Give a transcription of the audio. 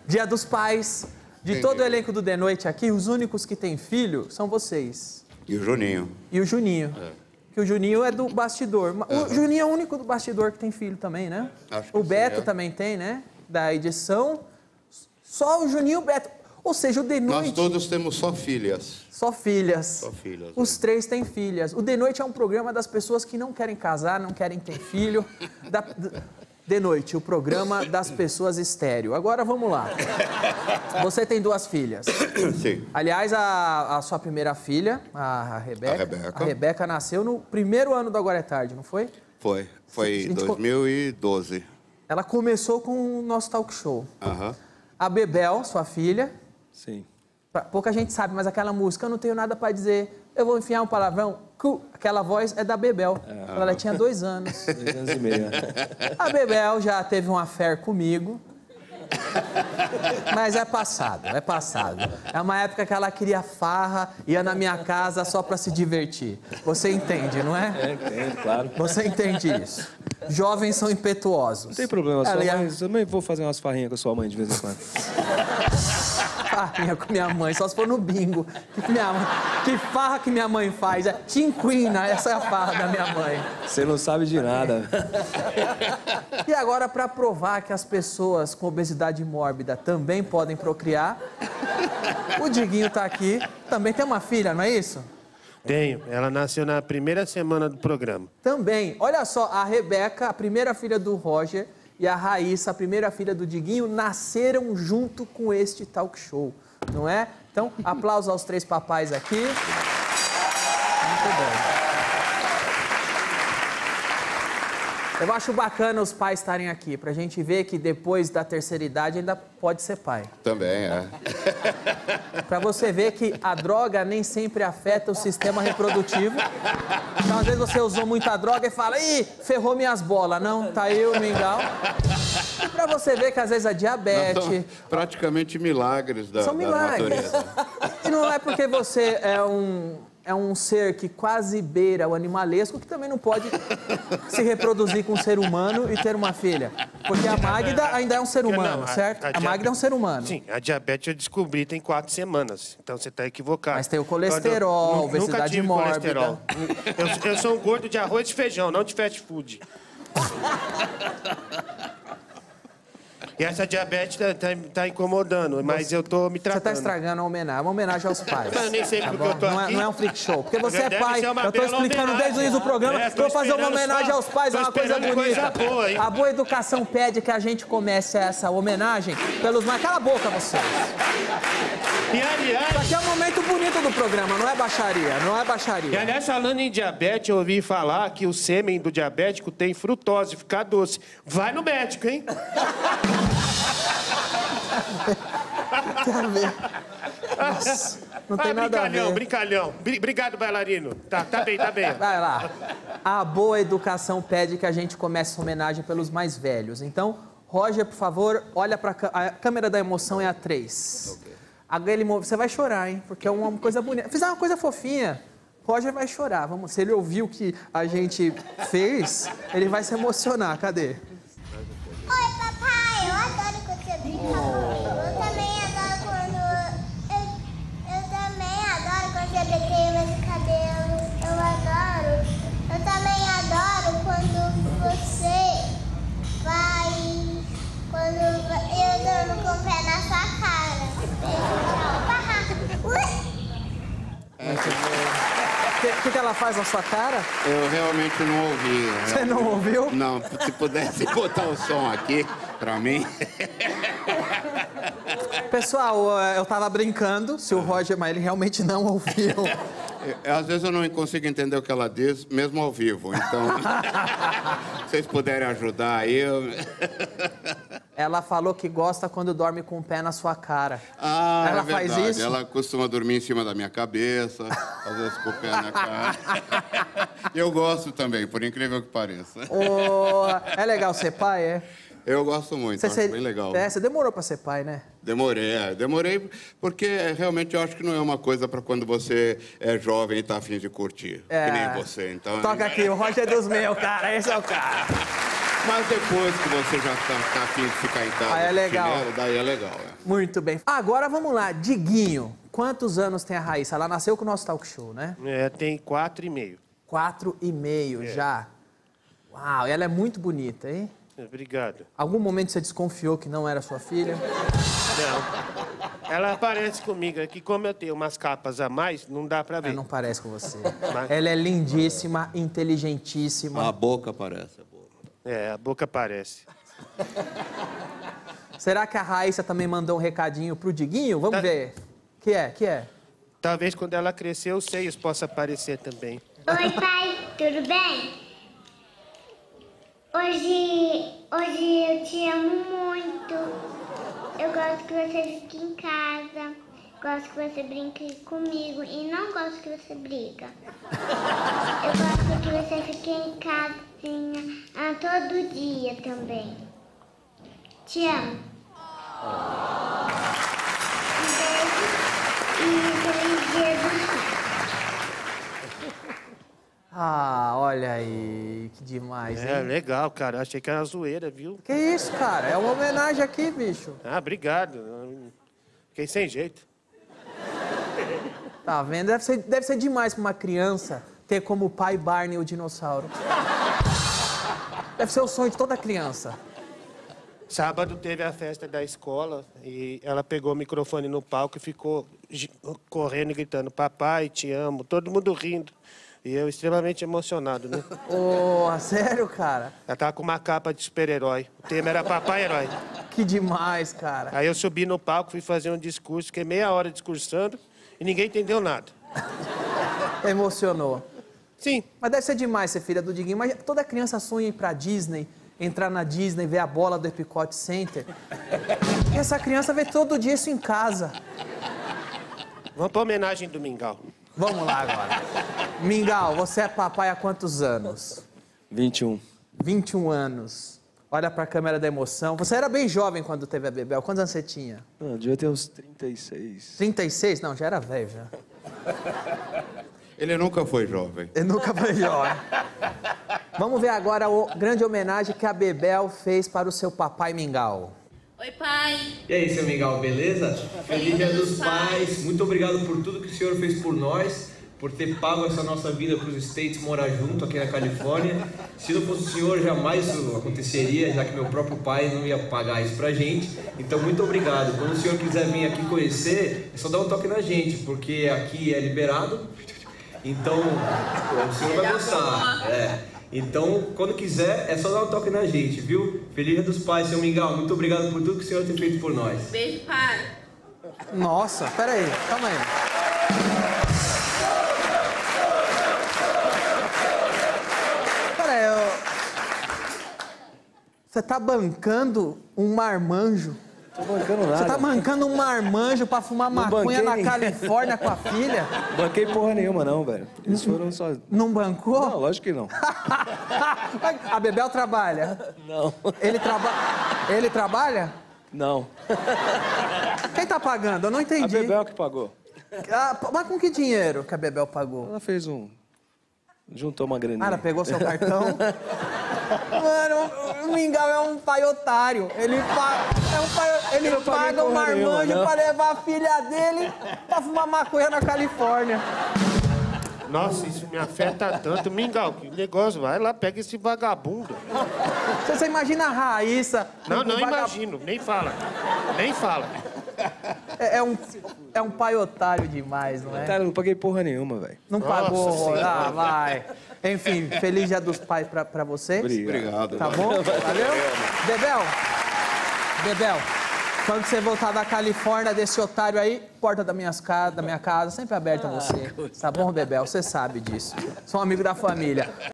Dia dos Pais. De todo o elenco do The Noite aqui, os únicos que têm filho são vocês. E o Juninho. E o Juninho. Que o Juninho é do bastidor. O Juninho é o único do bastidor que tem filho também, né? Acho que o Beto sim, também tem, né? Da edição. Só o Juninho e o Beto. Ou seja, o The Noite... Nós todos temos só filhas. Só filhas. Só filhas. Os três têm filhas. O The Noite é um programa das pessoas que não querem casar, não querem ter filho. The Noite, o programa das pessoas estéreo. Agora, vamos lá. Você tem 2 filhas. Sim. Aliás, a sua primeira filha, a Rebeca. A Rebeca nasceu no primeiro ano do Agora é Tarde, não foi? Foi em 2012. Ela começou com o nosso talk show. Aham. A Bebel, sua filha. Sim. Pouca gente sabe, mas aquela música, eu não tenho nada pra dizer, eu vou enfiar um palavrão. Aquela voz é da Bebel. Ela tinha 2 anos. 2 anos e meio. A Bebel já teve um affair comigo. Mas é passado, é passado. É uma época que ela queria farra, ia na minha casa só pra se divertir. Você entende, não é? É, entendo, claro. Você entende isso. Jovens são impetuosos. Não tem problema, sua mãe, eu também vou fazer umas farrinhas com a sua mãe de vez em quando. Farrinha com minha mãe, só se for no bingo. Que farra que minha mãe faz? É tinquina, essa é a farra da minha mãe. Você não sabe de nada. E agora, para provar que as pessoas com obesidade mórbida também podem procriar, o Diguinho tá aqui. Também tem uma filha, não é isso? Tenho. Ela nasceu na primeira semana do programa. Também. Olha só, a Rebeca, a primeira filha do Roger, e a Raíssa, a primeira filha do Diguinho, nasceram junto com este talk show, não é? Então, aplausos aos 3 papais aqui. Muito bem. Eu acho bacana os pais estarem aqui, pra gente ver que depois da terceira idade ainda pode ser pai. Também, é. Pra você ver que a droga nem sempre afeta o sistema reprodutivo. Então, às vezes, você usou muita droga e fala, ih, ferrou minhas bolas. Não, tá aí o mingau. E pra você ver que, às vezes, a diabetes... São praticamente milagres da natureza. E não é porque você é um ser que quase beira o animalesco que também não pode se reproduzir com um ser humano e ter uma filha. Porque a Magda ainda é um ser humano, certo? A Magda é um ser humano. Sim, a diabetes eu descobri tem 4 semanas. Então você está equivocado. Mas tem o colesterol, obesidade mórbida. Colesterol. Eu sou um gordo de arroz e feijão, não de fast food. E essa diabetes tá incomodando, mas eu tô me tratando. Você tá estragando a homenagem. Uma homenagem aos pais. Eu nem sei porque eu tô aqui. Não é um freak show. Porque você é Deve pai. ser uma Eu tô bela explicando desde o início do programa. É, que eu vou fazer uma homenagem aos pais, é uma coisa bonita. Coisa boa, hein? A boa educação pede que a gente comece essa homenagem pelos mais... Cala a boca, vocês. E aliás... Isso aqui é um momento bonito do programa, não é baixaria, não é baixaria. E aliás, falando em diabetes, eu ouvi falar que o sêmen do diabético tem frutose, fica doce. Vai no médico, hein? Quero ver. Nossa, não tem nada a ver. Brincalhão. Obrigado, bailarino. Tá bem. Vai lá. A boa educação pede que a gente comece essa homenagem pelos mais velhos. Então, Roger, por favor, olha pra a câmera da emoção é a 3. Okay. Você vai chorar, hein? Porque é uma coisa bonita. Fizer uma coisa fofinha, Roger vai chorar. Vamos, se ele ouvir o que a gente fez, ele vai se emocionar. Cadê? Oi, papai. Eu adoro quando você brinca comigo. Eu também adoro quando... Eu também adoro quando você brinca meus cabelos. Eu adoro. Eu também adoro quando você vai... Quando eu durmo com o pé na sua cara. O que ela faz na sua cara? Eu realmente não ouvi. Você não ouviu? Não, se pudesse botar o som aqui, pra mim... Pessoal, eu tava brincando, se o Roger, mas ele realmente não ouviu. Às vezes eu não consigo entender o que ela diz, mesmo ao vivo, então... Se vocês puderem ajudar aí... Ela falou que gosta quando dorme com o pé na sua cara. Ah, ela é verdade. faz isso? Ela costuma dormir em cima da minha cabeça, às vezes com o pé na cara. Eu gosto também, por incrível que pareça. Oh, é legal ser pai, é? Eu gosto muito, acho bem legal. Você demorou pra ser pai, né? Demorei porque realmente eu acho que não é uma coisa pra quando você é jovem e tá afim de curtir. Que nem você, então... Toca aqui, o Roger é dos meus, cara, esse é o cara. Mas depois que você já tá afim de ficar em casa, Aí é legal. chinelo, daí é legal, é. Muito bem. Agora vamos lá, Diguinho. Quantos anos tem a Raíssa? Ela nasceu com o nosso talk show, né? Tem 4,5. 4,5 já. Uau, e ela é muito bonita, hein? Obrigado. Algum momento você desconfiou que não era sua filha? Não. Ela aparece comigo aqui, como eu tenho umas capas a mais, não dá pra ver. Não parece com você. Mas- Ela é lindíssima, inteligentíssima. A boca parece, a boca. A boca aparece. Será que a Raíssa também mandou um recadinho pro Diguinho? Vamos ver. Que é? Talvez quando ela crescer, os seios possam aparecer também. Oi, pai, tudo bem? Hoje eu te amo muito. Eu gosto que você fique em casa. Gosto que você brinque comigo e não gosto que você briga. Eu gosto que você fique em casinha todo dia também. Te amo. Um beijo e feliz dia dos pais. Ah, olha aí, que demais, hein? Legal, cara. Achei que era zoeira, viu? Que isso, cara? É uma homenagem aqui, bicho. Obrigado. Fiquei sem jeito. Tá vendo? Deve ser demais pra uma criança ter como pai Barney o dinossauro. Deve ser o sonho de toda criança. Sábado teve a festa da escola e ela pegou o microfone no palco e ficou correndo e gritando: papai, te amo. Todo mundo rindo. E eu extremamente emocionado, né? Sério, cara? Ela tava com uma capa de super-herói. O tema era Papai Herói. Que demais, cara. Aí eu subi no palco, fui fazer um discurso, fiquei meia hora discursando e ninguém entendeu nada. Emocionou. Sim. Mas deve ser demais ser filha do Diguinho. Mas toda criança sonha em ir pra Disney, entrar na Disney, ver a bola do Epcot Center. E essa criança vê todo dia isso em casa. Vamos pra homenagem do Mingau. Vamos lá agora. Mingau, você é papai há quantos anos? 21. 21 anos. Olha pra câmera da emoção. Você era bem jovem quando teve a Bebel. Quantos anos você tinha? Não, devia ter uns 36. 36? Não, já era velho, já. Ele nunca foi jovem. Eu nunca fui jovem. Vamos ver agora a grande homenagem que a Bebel fez para o seu papai Mingau. Oi, pai. E aí, seu Mingau, beleza? Feliz Dia dos Pais. Muito obrigado por tudo que o senhor fez por nós, por ter pago essa nossa vida para os States morar junto aqui na Califórnia. Se não fosse o senhor, jamais isso aconteceria, já que meu próprio pai não ia pagar isso pra gente. Então, muito obrigado. Quando o senhor quiser vir aqui conhecer, é só dar um toque na gente, porque aqui é liberado. Então, o senhor vai gostar. Então, quando quiser, é só dar um toque na gente, viu? Feliz Dia dos Pais, seu Mingau. Muito obrigado por tudo que o senhor tem feito por nós. Beijo, pai. Nossa, peraí, calma aí. Peraí, você tá bancando um marmanjo? Tô bancando nada. Você tá bancando um marmanjo pra fumar maconha na banquei. Califórnia com a filha? Banquei porra nenhuma, não, velho. Eles foram só... Não bancou? Não, lógico que não. A Bebel trabalha? Não. Ele trabalha? Não. Quem tá pagando? Eu não entendi. A Bebel que pagou. Mas com que dinheiro que a Bebel pagou? Ela fez um... Juntou uma graninha. Ela pegou seu cartão? Mano, o Mingau é um pai otário. Ele paga um marmanjo pra levar a filha dele pra fumar maconha na Califórnia. Nossa, isso me afeta tanto. Mingau, que negócio. Vai lá, pega esse vagabundo. Você imagina a Raíssa... Não com imagino. Nem fala. Nem fala. É um pai otário demais, não é? Cara, eu não paguei porra nenhuma, velho. Não pagou, Nossa Senhora. ah, vai. Enfim, feliz Dia dos Pais pra vocês. Obrigado. Tá bom? Valeu? Bebel, quando você voltar da Califórnia, desse otário aí, porta da minha casa sempre aberta a você. Tá bom, Bebel? Você sabe disso. Sou um amigo da família.